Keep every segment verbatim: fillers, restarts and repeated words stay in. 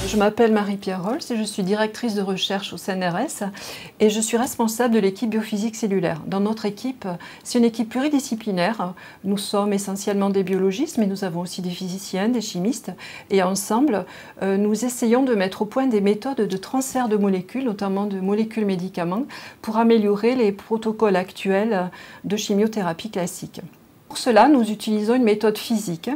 Je m'appelle Marie-Pierre Holz et je suis directrice de recherche au C N R S et je suis responsable de l'équipe biophysique cellulaire. Dans notre équipe, c'est une équipe pluridisciplinaire. Nous sommes essentiellement des biologistes, mais nous avons aussi des physiciens, des chimistes. Et ensemble, euh, nous essayons de mettre au point des méthodes de transfert de molécules, notamment de molécules médicaments, pour améliorer les protocoles actuels de chimiothérapie classique. Pour cela, nous utilisons une méthode physique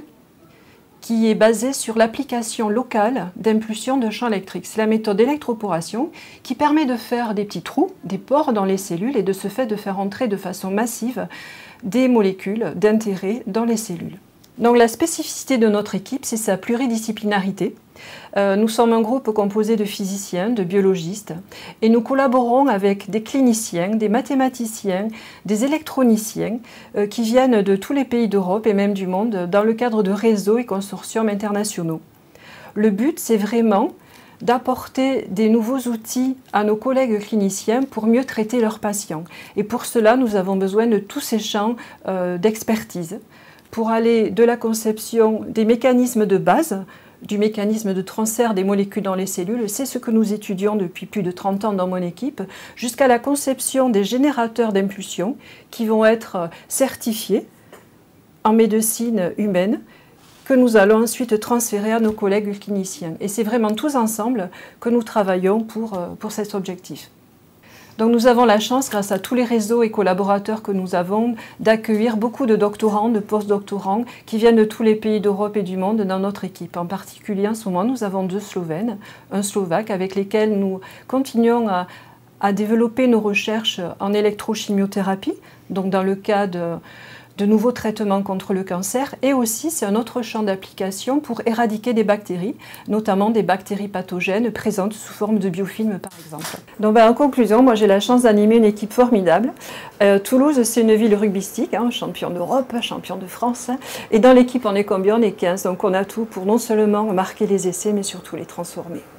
qui est basée sur l'application locale d'impulsion de champ électrique. C'est la méthode d'électroporation qui permet de faire des petits trous, des pores dans les cellules et de ce fait de faire entrer de façon massive des molécules d'intérêt dans les cellules. Donc la spécificité de notre équipe, c'est sa pluridisciplinarité. Euh, nous sommes un groupe composé de physiciens, de biologistes, et nous collaborons avec des cliniciens, des mathématiciens, des électroniciens euh, qui viennent de tous les pays d'Europe et même du monde dans le cadre de réseaux et consortiums internationaux. Le but, c'est vraiment d'apporter des nouveaux outils à nos collègues cliniciens pour mieux traiter leurs patients. Et pour cela, nous avons besoin de tous ces champs euh, d'expertise pour aller de la conception des mécanismes de base, du mécanisme de transfert des molécules dans les cellules, c'est ce que nous étudions depuis plus de trente ans dans mon équipe, jusqu'à la conception des générateurs d'impulsion qui vont être certifiés en médecine humaine, que nous allons ensuite transférer à nos collègues cliniciens. Et c'est vraiment tous ensemble que nous travaillons pour, pour cet objectif. Donc nous avons la chance, grâce à tous les réseaux et collaborateurs que nous avons, d'accueillir beaucoup de doctorants, de post-doctorants qui viennent de tous les pays d'Europe et du monde dans notre équipe. En particulier, en ce moment, nous avons deux Slovènes, un Slovaque, avec lesquels nous continuons à, à développer nos recherches en électrochimiothérapie, donc dans le cas de de nouveaux traitements contre le cancer, et aussi c'est un autre champ d'application pour éradiquer des bactéries, notamment des bactéries pathogènes présentes sous forme de biofilms par exemple. Donc ben, en conclusion, moi j'ai la chance d'animer une équipe formidable. Euh, Toulouse, c'est une ville rugbystique, hein, champion d'Europe, champion de France, hein, et dans l'équipe on est combien? On est quinze, donc on a tout pour non seulement marquer les essais mais surtout les transformer.